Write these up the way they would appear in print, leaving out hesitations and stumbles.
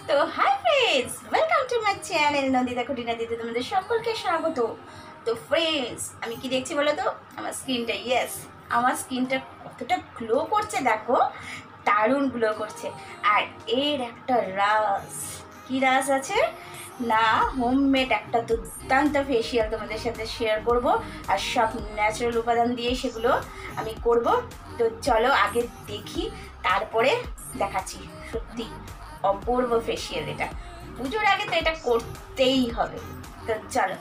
তো hi friends, welcome to my channel Nandita খুঁটিনাটিতে তোমাদের সকলকে স্বাগত। তো ফ্রেন্ডস, আমি কি দেখছি বলো তো? আমার স্কিনটা, আমার স্কিনটা কতটা গ্লো করছে দেখো, দারুণ গ্লো করছে। আর এর একটা রাজ, কি রাজ আছে না, হোমমেড একটা দুর্দান্ত ফেসিয়াল তোমাদের সাথে শেয়ার করব। আর সব ন্যাচারাল উপাদান দিয়ে সেগুলো আমি করব। তো চলো আগে দেখি, তারপরে দেখাচ্ছি। সত্যি অপূর্ব ফেসিয়াল এটা, পুজোর আগে তো এটা করতেই হবে। তো চলো।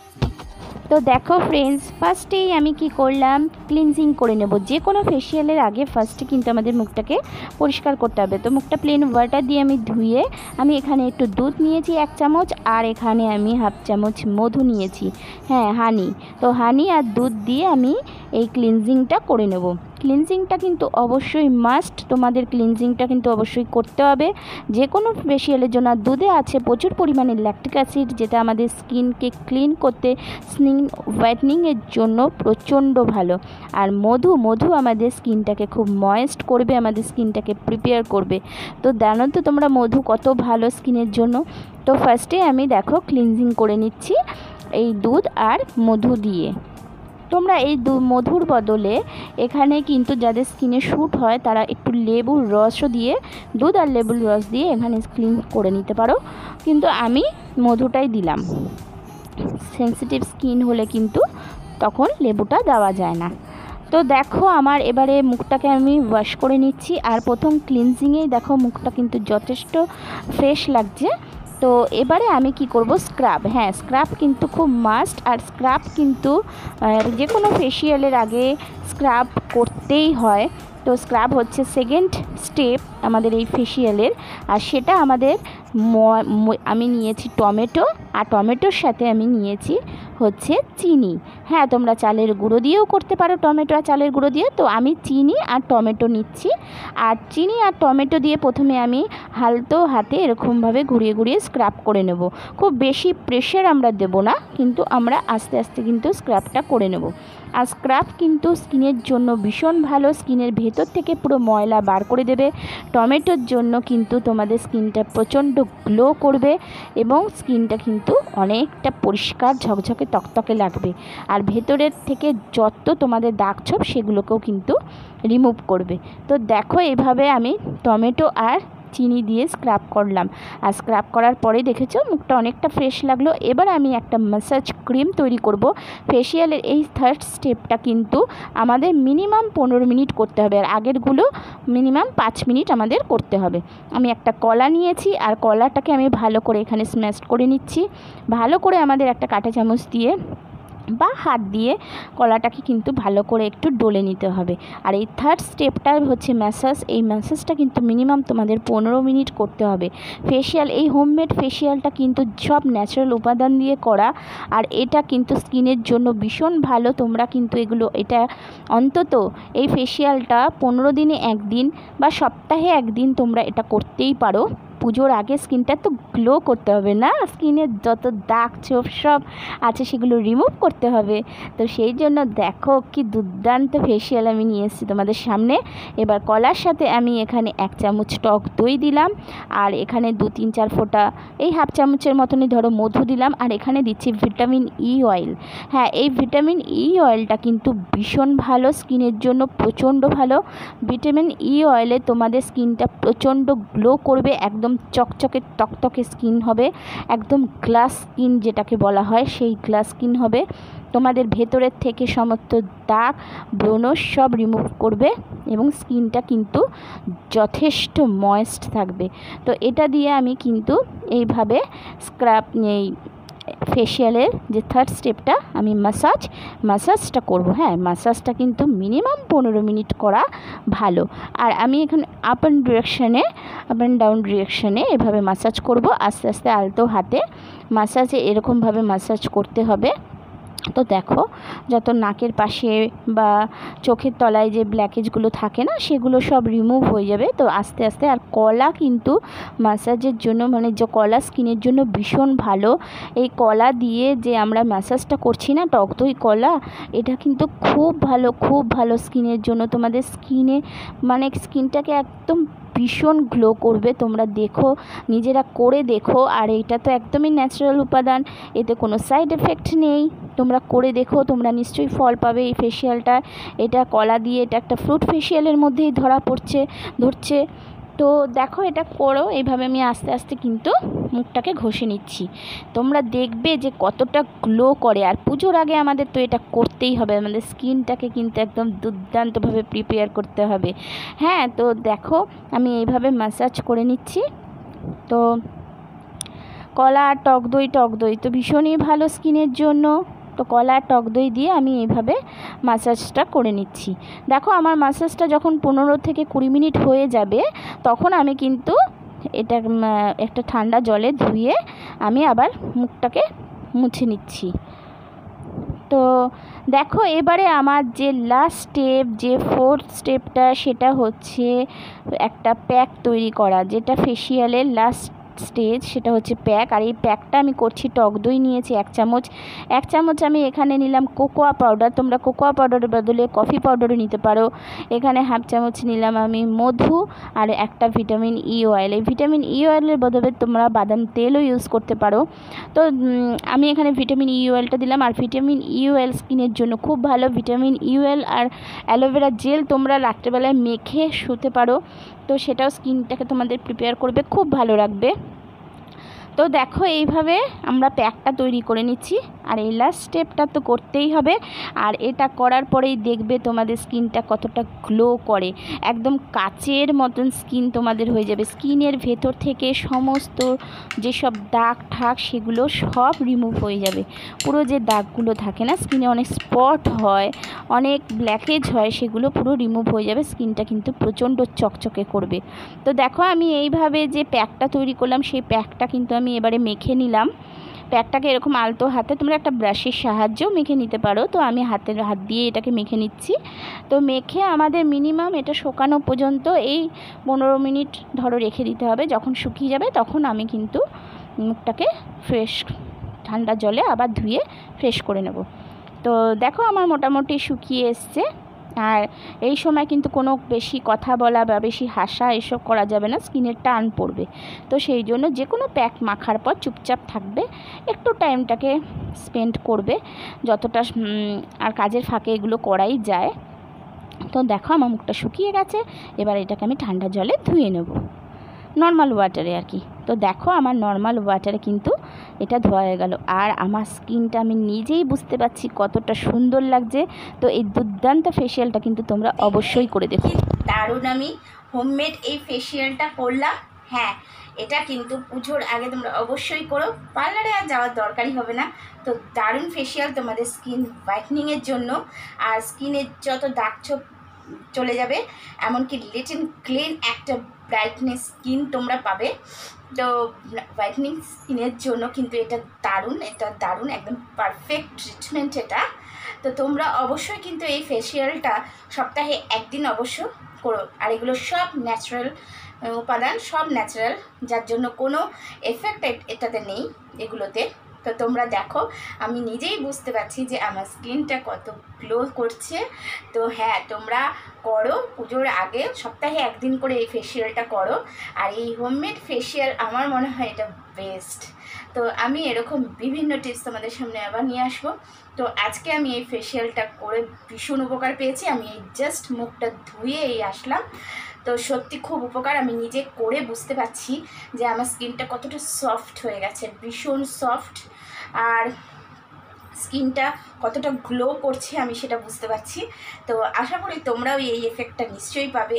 তো দেখো ফ্রেন্ডস, ফার্স্টেই আমি কি করলাম, ক্লিনজিং করে নেব। যে কোনো ফেসিয়ালের আগে ফার্স্টে কিন্তু আমাদের মুখটাকে পরিষ্কার করতে হবে। তো মুখটা প্লেন ওয়াটার দিয়ে আমি ধুয়ে, আমি এখানে একটু দুধ নিয়েছি 1 চামচ, আর এখানে আমি 1/2 চামচ মধু নিয়েছি, হানি। তো হানি আর দুধ দিয়ে আমি এই ক্লিনজিংটা করে নেব। ক্লিনজিংটা কিন্তু অবশ্যই মাস্ট, তোমাদের ক্লিনজিংটা কিন্তু অবশ্যই করতে হবে যে কোনো ফেসিয়ালের জন্য। দুধে আছে প্রচুর পরিমাণে ল্যাকটিক অ্যাসিড, যেটা আমাদের স্কিনকে ক্লিন করতে, স্কিন হোয়াইটনিংয়ের জন্য প্রচণ্ড ভালো। আর মধু আমাদের স্কিনটাকে খুব ময়েস্ট করবে, আমাদের স্কিনটাকে প্রিপেয়ার করবে। তো জানো তো তোমরা মধু কত ভালো স্কিনের জন্য। তো ফার্স্টে আমি দেখো ক্লিনজিং করে নিচ্ছি এই দুধ আর মধু দিয়ে। তোমরা এই মধুর বদলে এখানে কিন্তু যাদের স্কিনে শ্যুট হয় তারা একটু লেবুর রসও দিয়ে, দুধ আর লেবুর রস দিয়ে এখানে ক্লিন করে নিতে পারো, কিন্তু আমি মধুটাই দিলাম। সেন্সিটিভ স্কিন হলে কিন্তু তখন লেবুটা দেওয়া যায় না। তো দেখো আমার এবারে মুখটাকে আমি ওয়াশ করে নিচ্ছি। আর প্রথম ক্লিনজিংয়েই দেখো মুখটা কিন্তু যথেষ্ট ফ্রেশ লাগছে। তো এবারে আমি কি করব, স্ক্রাব। স্ক্রাব কিন্তু খুব মাস্ট। আর স্ক্রাব কিন্তু যে কোনো ফেসিয়ালের আগে স্ক্রাব করতেই হয়। তো স্ক্রাব হচ্ছে সেকেন্ড স্টেপ আমাদের এই ফেসিয়ালের। আর সেটা আমাদের আমি নিয়েছি টমেটো, আর টমেটোর সাথে আমি নিয়েছি হচ্ছে চিনি। তোমরা চালের গুঁড়ো দিয়েও করতে পারো, টমেটো আর চালের গুঁড়ো দিয়ে। তো আমি চিনি আর টমেটো নিচ্ছি। আর চিনি আর টমেটো দিয়ে প্রথমে আমি হালতো হাতে এরকমভাবে ঘুরিয়ে ঘুরিয়ে স্ক্রাব করে নেব। খুব বেশি প্রেশার আমরা দেব না, কিন্তু আমরা আস্তে আস্তে কিন্তু স্ক্রাবটা করে নেব। আর স্ক্রাব কিন্তু স্কিনের জন্য ভীষণ ভালো, স্কিনের ভেতর থেকে পুরো ময়লা বার করে দেবে। টমেটোর জন্য কিন্তু তোমাদের স্কিনটা প্রচণ্ড গ্লো করবে এবং স্কিনটা কিন্তু অনেকটা পরিষ্কার ঝকঝকে তকতকে লাগবে। আর ভেতরের থেকে যত তোমাদের দাগ ছোপ সেগুলোকেও কিন্তু রিমুভ করবে। তো দেখো এইভাবে আমি টমেটো আর চিনি দিয়ে স্ক্রাব করলাম। আর স্ক্রাব করার পরে দেখেছো মুখটা অনেকটা ফ্রেশ লাগলো। এবার আমি একটা ম্যাসাজ ক্রিম তৈরি করব। ফেসিয়ালের এই থার্ড স্টেপটা কিন্তু আমাদের মিনিমাম 15 মিনিট করতে হবে, আর আগেরগুলো মিনিমাম 5 মিনিট আমাদের করতে হবে। আমি একটা কলা নিয়েছি, আর কলাটাকে আমি ভালো করে এখানে স্ম্যাশ করে নিচ্ছি। ভালো করে আমাদের একটা কাঁটা চামচ দিয়ে বা হাত দিয়ে কলাটাকে কিন্তু ভালো করে একটু ডলে নিতে হবে। আর এই থার্ড স্টেপটা হচ্ছে ম্যাসাজ। এই ম্যাসাজটা কিন্তু মিনিমাম তোমাদের 15 মিনিট করতে হবে। ফেসিয়াল, এই হোমমেড ফেসিয়ালটা কিন্তু সব ন্যাচারাল উপাদান দিয়ে করা, আর এটা কিন্তু স্কিনের জন্য ভীষণ ভালো। তোমরা কিন্তু এটা অন্তত এই ফেসিয়ালটা 15 দিনে একদিন বা সপ্তাহে একদিন তোমরা এটা করতেই পারো। পুজোর আগে স্কিনটা তো গ্লো করতে হবে না, স্কিনের যত দাগ ছোপ সব আছে সেগুলো রিমুভ করতে হবে। তো সেই জন্য দেখো কি দুর্দান্ত ফেসিয়াল আমি নিয়ে এসেছি তোমাদের সামনে। এবার কলার সাথে আমি এখানে 1 চামচ টক দই দিলাম, আর এখানে 2-3-4 ফোঁটা, এই 1/2 চামচের মতনই ধরো মধু দিলাম। আর এখানে দিচ্ছি ভিটামিন ই অয়েল। এই ভিটামিন ই অয়েলটা কিন্তু ভীষণ ভালো, স্কিনের জন্য প্রচণ্ড ভালো। ভিটামিন ই অয়েলে তোমাদের স্কিনটা প্রচণ্ড গ্লো করবে, একদম চকচকে তকতকে স্কিন হবে, একদম গ্লাস স্কিন যেটাকে বলা হয় সেই গ্লাস স্কিন হবে। তোমাদের ভেতরের থেকে সমস্ত দাগ ব্রণ সব রিমুভ করবে এবং স্কিনটা কিন্তু যথেষ্ট ময়েস্ট থাকবে। তো এটা দিয়ে আমি কিন্তু এইভাবে স্ক্রাব, এই ফেসিয়ালের যে থার্ড স্টেপটা আমি ম্যাসাজটা করব। ম্যাসাজটা কিন্তু মিনিমাম 15 মিনিট করা ভালো। আর আমি এখানে আপ অ্যান্ড ডাউন ডিরেকশনে এভাবে ম্যাসাজ করব, আস্তে আস্তে আলতো হাতে ম্যাসাজে এরকমভাবে ম্যাসাজ করতে হবে। তো দেখো যত নাকের পাশে বা চোখের তলায় যে ব্ল্যাকেজগুলো থাকে না সেগুলো সব রিমুভ হয়ে যাবে। তো আস্তে আস্তে, আর কলা কিন্তু ম্যাসাজের জন্য, যে কলা স্কিনের জন্য ভীষণ ভালো। এই কলা দিয়ে যে আমরা ম্যাসাজটা করছি না, টক দই কলা, এটা কিন্তু খুব ভালো স্কিনের জন্য। তোমাদের স্কিনে স্কিনটাকে একদম ভীষণ গ্লো করবে। তোমরা দেখো, নিজেরা করে দেখো। আর এটা তো একদমই ন্যাচারাল উপাদান, এতে কোনো সাইড এফেক্ট নেই। তোমরা করে দেখো, তোমরা নিশ্চয়ই ফল পাবে এই ফেসিয়ালটা। এটা কলা দিয়ে, এটা একটা ফ্রুট ফেসিয়ালের মধ্যেই ধরছে। তো দেখো, এটা করো এইভাবে। আমি আস্তে আস্তে কিন্তু মুখটাকে ঘষে নিচ্ছি। তোমরা দেখবে যে কতটা গ্লো করে। আর পুজোর আগে আমাদের তো এটা করতেই হবে, আমাদের স্কিনটাকে কিন্তু একদম দুর্দান্তভাবে প্রিপেয়ার করতে হবে। হ্যাঁ, তো দেখো আমি এইভাবে ম্যাসাজ করে নিচ্ছি। তো কলা আর টক দই তো ভীষণই ভালো স্কিনের জন্য। তো কলা আর টক দই দিয়ে আমি এইভাবে ম্যাসাজটা করে নিচ্ছি। দেখো, আমার ম্যাসাজটা যখন 15 থেকে 20 মিনিট হয়ে যাবে, তখন আমি কিন্তু এটা একটা ঠান্ডা জলে ধুয়ে আমি আবার মুখটাকে মুছে নিচ্ছি। তো দেখো, এবারে আমার যে লাস্ট স্টেপ, যে 4th স্টেপটা, সেটা হচ্ছে একটা প্যাক তৈরি করা, যেটা ফেসিয়ালের লাস্ট স্টেজ, সেটা হচ্ছে প্যাক। আর এই প্যাকটা আমি করছি, টক দই নিয়েছি 1 চামচ। আমি এখানে নিলাম কোকোয়া পাউডার। তোমরা কোকোয়া পাউডারের বদলে কফি পাউডারও নিতে পারো। এখানে 1/2 চামচ নিলাম আমি মধু, আর একটা ভিটামিন ই অয়েল। এই ভিটামিন ই অয়েলের বদলে তোমরা বাদাম তেলও ইউজ করতে পারো। তো আমি এখানে ভিটামিন ই অয়েলটা দিলাম। আর ভিটামিন ই অয়েল স্কিনের জন্য খুব ভালো। ভিটামিন ই অয়েল আর অ্যালোভেরা জেল তোমরা রাত্রেবেলায় মেখে শুতে পারো, তো সেটাও স্কিনটাকে তোমাদের প্রিপেয়ার করবে, খুব ভালো রাখবে। তো দেখো, এইভাবে আমরা প্যাকটা তৈরি করে নিচ্ছি। আর এই লাস্ট স্টেপটা তো করতেই হবে। আর এটা করার পরেই দেখবে তোমাদের স্কিনটা কতটা গ্লো করে, একদম কাচের মতন স্কিন তোমাদের হয়ে যাবে। স্কিনের ভেতর থেকে সমস্ত যেসব দাগ ঠাক সেগুলো সব রিমুভ হয়ে যাবে। পুরো যে দাগগুলো থাকে না, স্কিনে অনেক স্পট হয়, অনেক ব্ল্যাকেজ হয়, সেগুলো পুরো রিমুভ হয়ে যাবে। স্কিনটা কিন্তু প্রচণ্ড চকচকে করবে। তো দেখো, আমি এইভাবে যে প্যাকটা তৈরি করলাম, সেই প্যাকটা কিন্তু আমি এবারে মেখে নিলাম। প্যাকটাকে এরকম আলতো হাতে, তোমরা একটা ব্রাশের সাহায্যেও মেখে নিতে পারো। তো আমি হাত দিয়ে এটাকে মেখে নিচ্ছি। তো মেখে আমাদের মিনিমাম এটা শুকানো পর্যন্ত এই 15 মিনিট ধরো রেখে দিতে হবে। যখন শুকিয়ে যাবে তখন আমি কিন্তু মুখটাকে ফ্রেশ ঠান্ডা জলে আবার ধুয়ে ফ্রেশ করে নেব। তো দেখো, আমার মোটামুটি শুকিয়ে এসছে। আর এই সময় কিন্তু কোনো বেশি কথা বলা বা বেশি হাসা এসব করা যাবে না, স্কিনের টান পড়বে। তো সেই জন্য যে কোনো প্যাক মাখার পর চুপচাপ থাকবে, একটু টাইমটাকে স্পেন্ড করবে, যতটা আর কাজের ফাঁকে এগুলো করাই যায়। তো দেখো, আমার মুখটা শুকিয়ে গেছে। এবার এটাকে আমি ঠান্ডা জলে ধুয়ে নেব, নর্মাল ওয়াটারে আর কি। তো দেখো, আমার নর্মাল ওয়াটারে কিন্তু এটা ধোয়া হয়ে গেল। আর আমার স্কিনটা আমি নিজেই বুঝতে পারছি কতটা সুন্দর লাগছে। তো এই দুর্দান্ত ফেসিয়ালটা কিন্তু তোমরা অবশ্যই করে দেখো। দারুণ, আমি হোমমেড এই ফেসিয়ালটা করলাম। হ্যাঁ, এটা কিন্তু পুজোর আগে তোমরা অবশ্যই করো, পার্লারে আর যাওয়ার দরকারই হবে না। তো দারুণ ফেসিয়াল তোমাদের স্কিন হোয়াইটনিংয়ের জন্য। আর স্কিনের যত দাগ ছোপ চলে যাবে, এমনকি লিটিল ক্লিন একটা ব্রাইটনেস স্কিন তোমরা পাবে। তো হোয়াইটনিং স্কিনের জন্য কিন্তু এটা দারুণ একদম পারফেক্ট ট্রিটমেন্ট এটা। তো তোমরা অবশ্যই কিন্তু এই ফেসিয়ালটা সপ্তাহে 1 দিন অবশ্য করো। আর এগুলো সব ন্যাচারাল উপাদান, সব ন্যাচারাল, যার জন্য কোনো এফেক্ট এটাতে নেই এগুলোতে। তো তোমরা দেখো, আমি নিজেই বুঝতে পারছি যে আমার স্কিনটা কত গ্লো করছে। তো হ্যাঁ, তোমরা করো, পুজোর আগে সপ্তাহে 1 দিন করে এই ফেসিয়ালটা করো। আর এই হোমমেড ফেসিয়াল আমার মনে হয় এটা বেস্ট। তো আমি এরকম বিভিন্ন টিপস তোমাদের সামনে আবার নিয়ে আসবো। তো আজকে আমি এই ফেসিয়ালটা করে ভীষণ উপকার পেয়েছি। আমি এই জাস্ট মুখটা ধুয়ে আসলাম। তো সত্যি খুব উপকার, আমি নিজে করে বুঝতে পারছি যে আমার স্কিনটা কতটা সফট হয়ে গেছে, ভীষণ সফট। আর স্কিনটা কতটা গ্লো করছে আমি সেটা বুঝতে পারছি। তো আশা করি তোমরাও এই এফেক্টটা নিশ্চয়ই পাবে,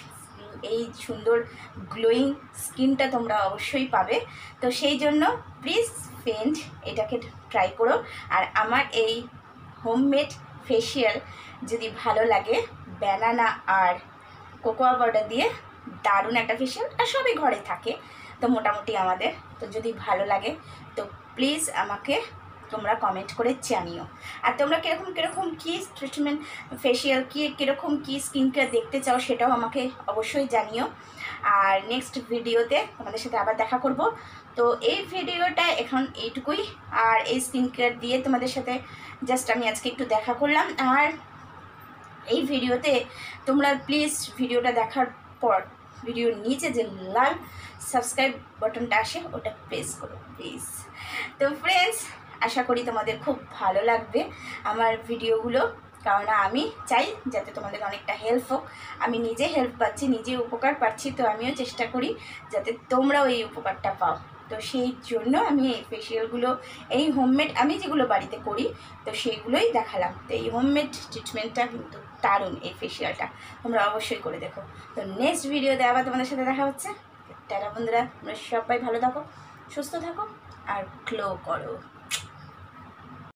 এই সুন্দর গ্লোয়িং স্কিনটা তোমরা অবশ্যই পাবে। তো সেই জন্য প্লিজ ফ্রেন্ড, এটাকে ট্রাই করো। আর আমার এই হোমমেড ফেসিয়াল যদি ভালো লাগে, ব্যানানা আর কোকোয়া পাউডার দিয়ে দারুণ একটা ফেসিয়াল, আর সবই ঘরে থাকে তো মোটামুটি আমাদের। তো যদি ভালো লাগে তো প্লিজ আমাকে তোমরা কমেন্ট করে জানিও। আর তোমরা কীরকম কী ট্রিটমেন্ট ফেসিয়াল, কীরকম কী স্কিন কেয়ার দেখতে চাও সেটাও আমাকে অবশ্যই জানিও। আর নেক্সট ভিডিওতে তোমাদের সাথে আবার দেখা করব। তো এই ভিডিওটা এখন এইটুকুই। আর এই স্কিন কেয়ার দিয়ে তোমাদের সাথে জাস্ট আমি আজকে একটু দেখা করলাম। আর এই ভিডিওতে তোমরা প্লিজ ভিডিওটা দেখার পর ভিডিওর নিচে যে লাল সাবস্ক্রাইব বাটনটা আসে ওটা প্রেস করো প্লিজ। তো ফ্রেন্ডস, আশা করি তোমাদের খুব ভালো লাগবে আমার ভিডিওগুলো, কারণ আমি চাই যাতে তোমাদের অনেকটা হেল্প হোক। আমি নিজে হেল্প পাচ্ছি, নিজে উপকার পাচ্ছি, তো আমিও চেষ্টা করি যাতে তোমরাও এই উপকারটা পাও। তো সেই জন্য আমি এই ফেসিয়ালগুলো, এই হোমমেড আমি যেগুলো বাড়িতে করি তো সেইগুলোই দেখালাম। তো এই হোমমেড ট্রিটমেন্টটা কিন্তু দারুণ, এই ফেসিয়ালটা তোমরা অবশ্যই করে দেখো। তো নেক্সট ভিডিওতে আবার তোমাদের সাথে দেখা হচ্ছে। টাটা বন্ধুরা, তোমরা সবাই ভালো থাকো, সুস্থ থাকো আর গ্লো করো।